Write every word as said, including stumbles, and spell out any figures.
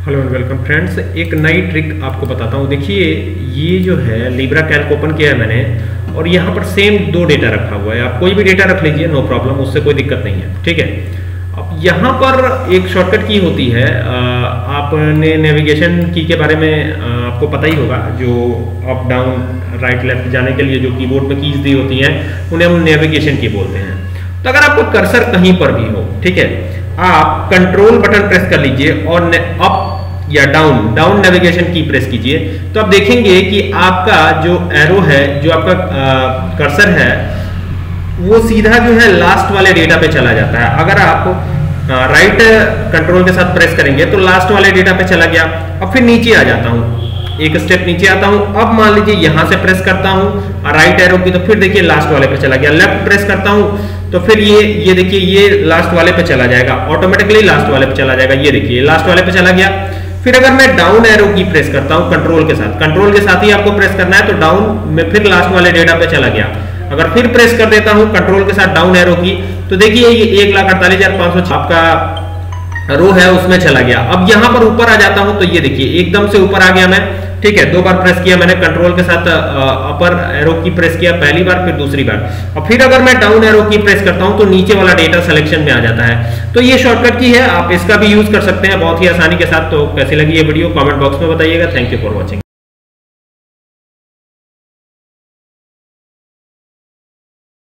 Hello and welcome friends, एक नई trick आपको बताता हूँ। देखिए, ये जो है लिब्रा कैल्क ओपन किया है मैंने और यहाँ पर सेम दो डेटा रखा हुआ है। आप कोई भी डेटा रख लीजिए, नो प्रॉब्लम, उससे कोई दिक्कत नहीं है, ठीक है। अब यहाँ पर एक शॉर्टकट की होती है। आपने नेविगेशन की के बारे में आपको पता ही होगा, जो अप डाउन राइट लेफ्ट जाने के लिए जो कीबोर्ड में कीज दी होती हैं उन्हें हम नेविगेशन की बोलते हैं। तो अगर आपको कर्सर कहीं पर भी हो, ठीक है, आप कंट्रोल बटन प्रेस कर लीजिए और अप या डाउन डाउन नेविगेशन की प्रेस कीजिए, तो आप देखेंगे कि आपका जो एरो है, जो आपका कर्सर है, वो सीधा जो है लास्ट वाले डेटा पे चला जाता है। अगर आप राइट कंट्रोल के साथ प्रेस करेंगे तो लास्ट वाले डेटा पे चला गया। अब फिर नीचे आ जाता हूँ, एक स्टेप नीचे आता हूँ। अब मान लीजिए यहां से प्रेस करता हूँ राइट एरो की, तो फिर देखिए लास्ट वाले पे चला गया। लेफ्ट प्रेस करता हूँ तो फिर ये ये देखिए ये लास्ट वाले पे चला जाएगा, ऑटोमेटिकली लास्ट वाले पे चला जाएगा। ये देखिए लास्ट वाले पे चला गया। फिर अगर मैं डाउन एरो की प्रेस करता हूं कंट्रोल के साथ, कंट्रोल के साथ ही आपको प्रेस करना है, तो डाउन में फिर लास्ट वाले डेटा पे चला गया। अगर फिर प्रेस कर देता हूं कंट्रोल के साथ डाउन एरो की, तो देखिए ये एक लाख अड़तालीस हजार पांच सौ आपका रो है उसमें चला गया। अब यहां पर ऊपर आ जाता हूं तो ये देखिए एकदम से ऊपर आ गया मैं, ठीक है। दो बार प्रेस किया मैंने कंट्रोल के साथ, अपर एरो की प्रेस किया पहली बार, फिर दूसरी बार, और फिर अगर मैं डाउन एरो की प्रेस करता हूं तो नीचे वाला डेटा सिलेक्शन में आ जाता है। तो ये शॉर्टकट की है, आप इसका भी यूज कर सकते हैं बहुत ही आसानी के साथ। तो कैसी लगी ये वीडियो कमेंट बॉक्स में बताइएगा। Thank you for watching.